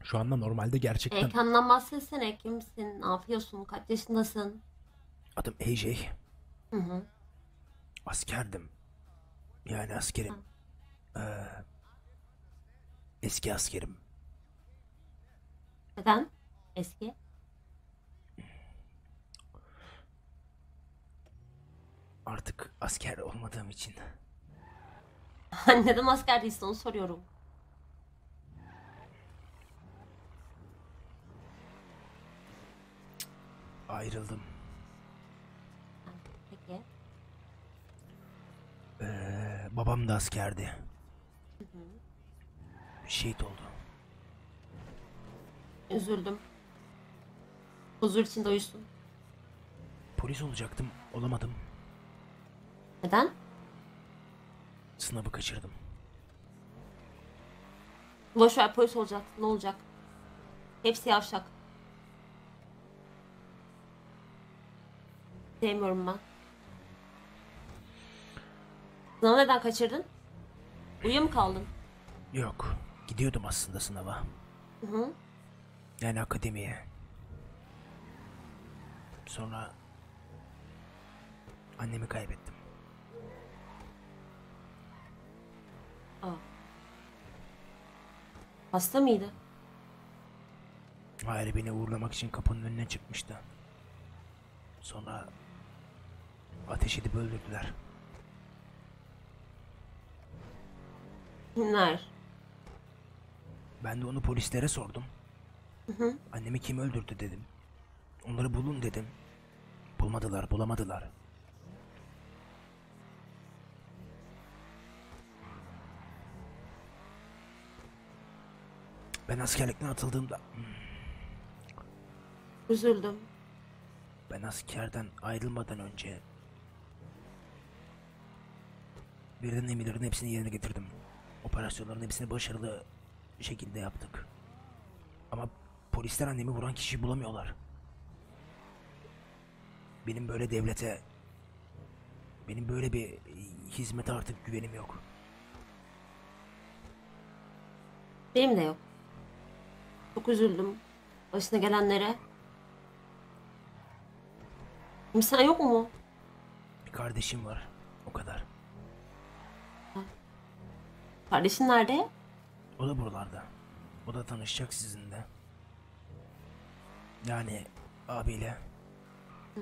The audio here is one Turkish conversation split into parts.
Şu anda normalde gerçekten Kendinden bahsetsene. Kimsin? Ne yapıyorsun? Kaç yaşındasın? adım AJ. Hı hı. Askerdim. Yani askerim. Ha, Eski askerim. neden? Eski. Artık asker olmadığım için Neden asker değilsin onu soruyorum. ayrıldım. Ha, peki. Babam da askerdi. Hı hı. Şehit oldu. Üzüldüm. Huzur içinde uyusun. Polis olacaktım. Olamadım. Neden? Sınavı kaçırdım. Boş ver, polis olacak. Ne olacak? Hepsi yavşak. Sevmiyorum ben. Sınavı neden kaçırdın? Uyuya mı kaldın? Yok. Gidiyordum aslında sınava. Hı hı. Yani akademiye. Sonra annemi kaybettim. Aa, hasta mıydı? Hayır, beni uğurlamak için kapının önüne çıkmıştı. Sonra ateş edip öldürdüler. Kimler? Ben de onu polislere sordum. Hı hı. Annemi kim öldürdü dedim. Onları bulun dedim. Bulmadılar, bulamadılar. Ben askerlikten atıldığımda... Üzüldüm. Ben askerden ayrılmadan önce verilen emirlerin hepsini yerine getirdim. Operasyonların hepsini başarılı şekilde yaptık. Ama polisler annemi vuran kişiyi bulamıyorlar. Benim böyle devlete, benim böyle bir hizmete artık güvenim yok. Benim de yok. Çok üzüldüm. Başına gelenlere. Kimsen yok mu? Bir kardeşim var, o kadar. Ha, kardeşin nerede? O da buralarda. O da tanışacak sizinle. Yani abiyle. Hı.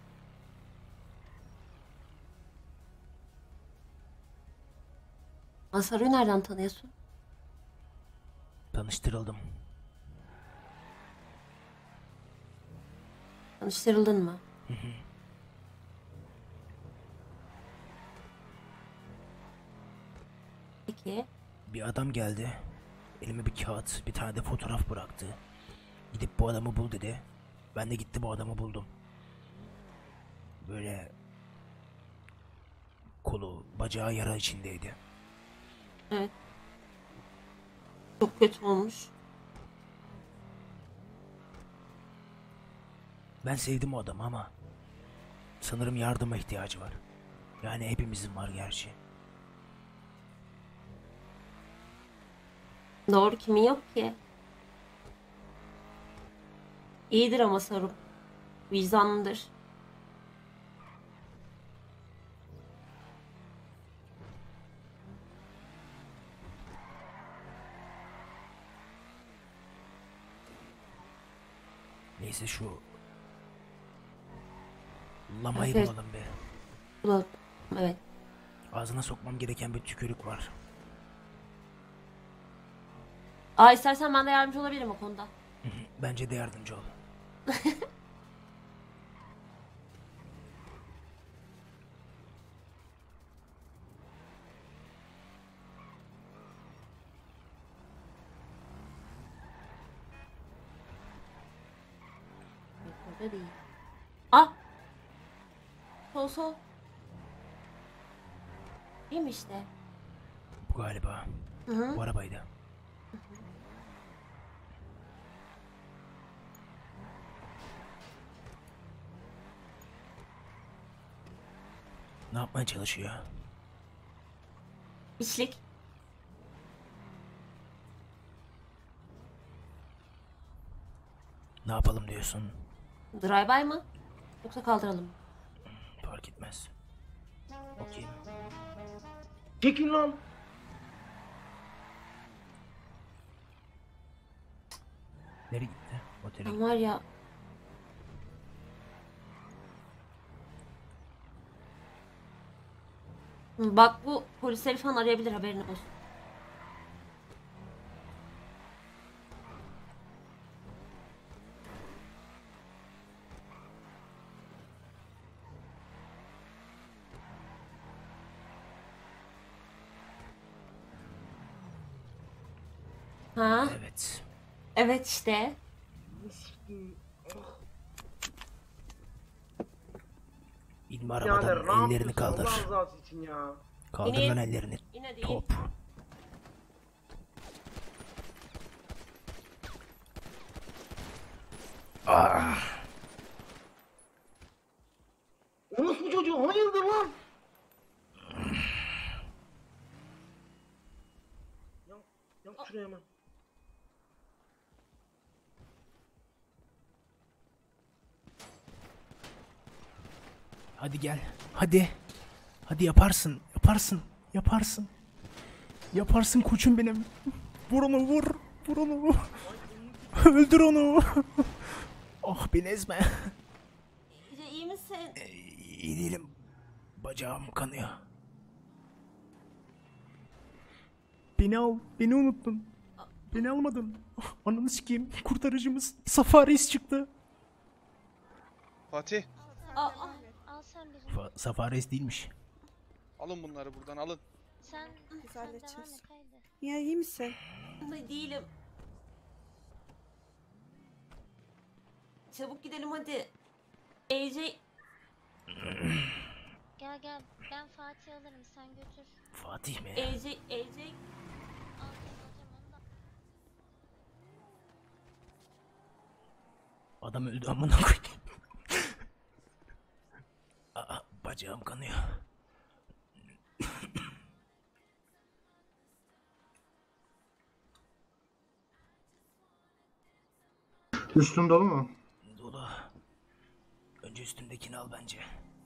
Masar'ı nereden tanıyorsun? Tanıştırıldım. Tanıştırıldın mı? Peki. Bir adam geldi. Elime bir kağıt, bir tane de fotoğraf bıraktı. Gidip bu adamı bul dedi. Ben de gitti bu adamı buldum. Böyle kolu, bacağı yara içindeydi. Evet. Çok kötü olmuş. Ben sevdim o adamı ama sanırım yardıma ihtiyacı var. Yani hepimizin var gerçi. Doğru, kimin yok ki? İyidir ama Sarum. Vicdanlıdır. Neyse şu lamayı Evet, evet. bulalım be. Bulalım. Evet. Ağzına sokmam gereken bir tükürük var. Aa, istersen ben de yardımcı olabilirim o konuda. Bence de yardımcı ol. Yok, orada değil. Ah! Sol sol. Değil mi işte? Bu galiba. Hı hı. Bu arabaydı. Ne yapmaya çalışıyor? İçlik. Ne yapalım diyorsun? Drive-by mı? Yoksa kaldıralım mı? Fark etmez. Okey. Çekin lan. Nereye gitti? Otele Ben gitti. var ya... Bak bu polisleri falan arayabilir, haberin olsun. Ha? Evet. Evet işte. İnme Birader arabadan, ne ellerini yapıyorsun kaldır. Allah rızası için ya. Kaldır İnin. lan ellerini. İn hadi. Top. Ah. O nasıl çocuğu? Hayırdır lan? Yap şuraya hemen. Hadi gel. Hadi. Hadi yaparsın. Yaparsın. Yaparsın. Yaparsın koçum benim. Vur onu vur. Vur onu. Öldür onu. Oh beni ezme. İyice iyi misin? İyi değilim. Bacağım kanıyor. Beni al. Beni unuttun. Beni almadın. Ananı sikeyim. Kurtarıcımız Safaris çıktı. Fatih, Aa, Al sen birini. Safaris değilmiş. alın bunları buradan alın. Sen Biz devam halledeceğiz. et haydi. Ya iyi misin? değilim. Çabuk gidelim hadi. AJ... Gel gel. Ben Fatih alırım. Sen götür. Fatih mi? AJ... Alacağım alacağım onu da. Adam öldü amına koyayım. Aa, bacağım kanıyor. Üstün dolu mu? Dolu. Önce üstümdekini al bence.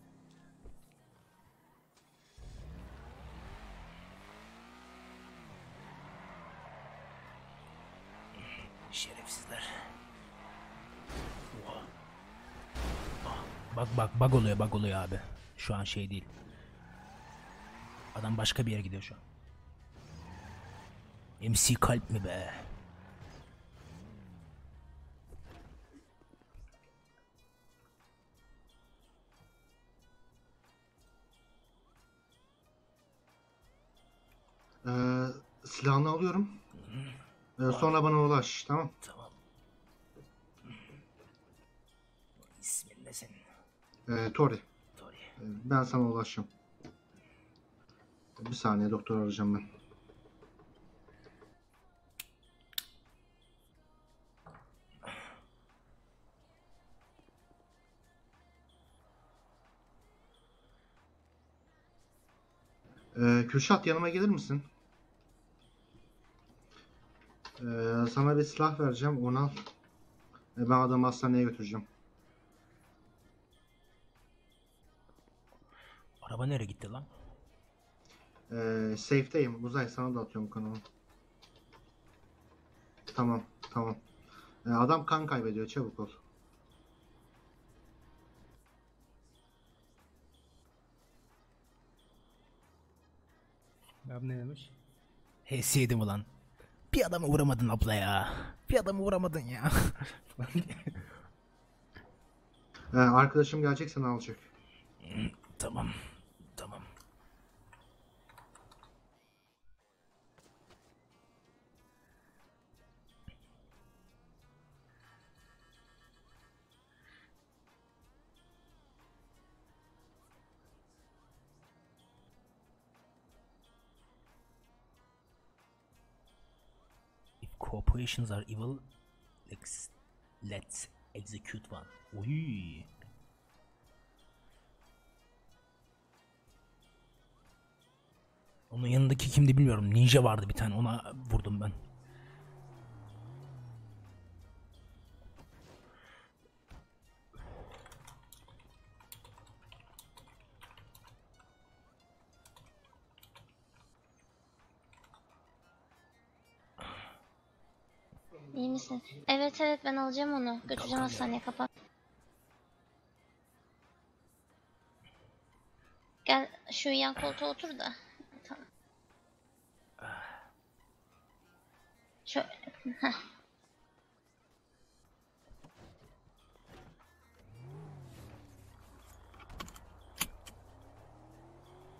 Şerefsizler. Oha. Ah, bak bug oluyor abi. Şu an şey değil. Adam başka bir yere gidiyor şu an. MC kalp mi be? Silahını alıyorum. Sonra bana ulaş, tamam? Tamam. İsmin ne senin? Tori. Tori. Ben sana ulaşacağım. Bir saniye, doktor arayacağım ben. Kürşat, yanıma gelir misin? Sana bir silah vereceğim, onu al. Ben adamı hastaneye götüreceğim. Araba nereye gitti lan? Safe'deyim. Uzay, sana da atıyorum kanımı. Tamam, tamam. Adam kan kaybediyor, çabuk ol. Abi ne demiş? Hesiydim ulan. Bir adamı vuramadın abla ya. Bir adamı vuramadın ya. Arkadaşım gelecek, seni alacak. Tamam. Tamam. If corporations are evil, let's execute one. Oy. Onun yanındaki kimdi bilmiyorum. Ninja vardı bir tane. Ona vurdum ben. İyi misin? Evet evet, ben alacağım onu. Götüreceğim hastaneye, kapat. Gel şu yan koltuğa otur da. Tamam. Şöyle. Heh.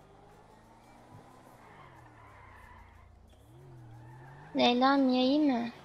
Leyla, Mia iyi mi?